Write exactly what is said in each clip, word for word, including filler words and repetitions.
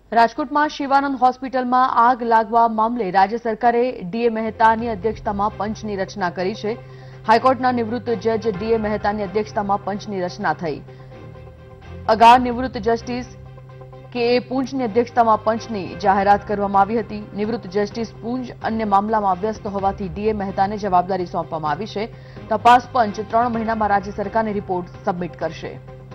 રાજકોટમાં શિવાનંદ હોસ્પિટલમાં આગ લાગવા મામલે રાજ્ય સરકારે ડીએ મહેતાની અધ્યક્ષતામાં પંચની રચના કરી છે। હાઈકોર્ટના નિવૃત્ત જજ ડીએ મહેતાની અધ્યક્ષતામાં પંચની રચના થઈ। અગાઉ નિવૃત્ત જસ્ટિસ કે એ પૂંજની અધ્યક્ષતામાં પંચની જાહેરાત કરવામાં આવી હતી। નિવૃત્ત જસ્ટિસ પૂંજ અન્ય મામલામાં વ્યસ્ત હોવાથી ડીએ મહેતાને જવાબદારી સોંપવામાં આવી છે। તપાસ પંચ ત્રણ મહિનામાં રાજ્ય સરકારને રિપોર્ટ સબમિટ કરશે।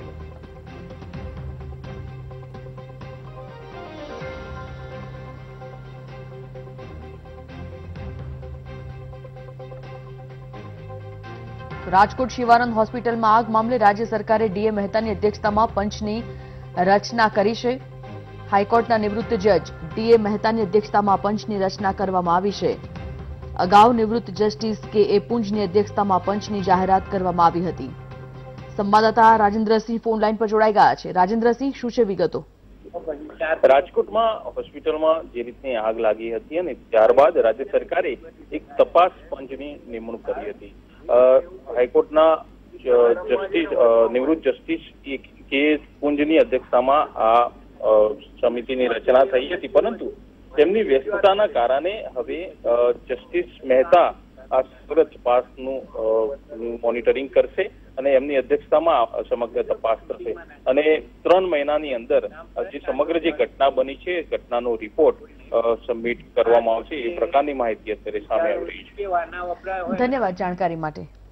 રાજકોટ શિવાનંદ હોસ્પિટલમાં આગ મામલે રાજ્ય સરકારે ડીએ મહેતાની અધ્યક્ષતામાં પંચની રચના કરી છે। હાઈકોર્ટના નિવૃત્ત જજ ડીએ મહેતાની અધ્યક્ષતામાં પંચની રચના કરવામાં આવી છે। અગાઉ નિવૃત્ત જસ્ટિસ કે એ પૂંજની અધ્યક્ષતામાં પંચની જાહેરાત કરવામાં આવી હતી। સંવાદદાતા રાજેન્દ્રસિંહ ફોન લાઈન પર જોડાઈ ગયા છે। રાજેન્દ્રસિંહ, શું છે વિગતો? રાજકોટમાં હોસ્પિટલમાં જે રીતની આગ લાગી હતી અને ત્યારબાદ રાજ્ય સરકારે એક તપાસ પંચની નિમણૂક કરી હતી। હાઈકોર્ટના જસ્ટિસ નિવૃત્ત જસ્ટિસ કે પૂંજની અધ્યક્ષતામાં આ સમિતિની રચના થઈ હતી, પરંતુ તેમની વ્યસ્તતાના કારણે હવે જસ્ટિસ મહેતા આ સમગ્ર તપાસનું મોનિટરિંગ કરશે અને એમની અધ્યક્ષતામાં સમગ્ર તપાસ થશે અને ત્રણ મહિનાની અંદર જે સમગ્ર જે ઘટના બની છે ઘટનાનો રિપોર્ટ સબમિટ કરવામાં આવશે, એ પ્રકારની માહિતી અત્યારે સામે આવી રહી છે। ધન્યવાદ જાણકારી માટે।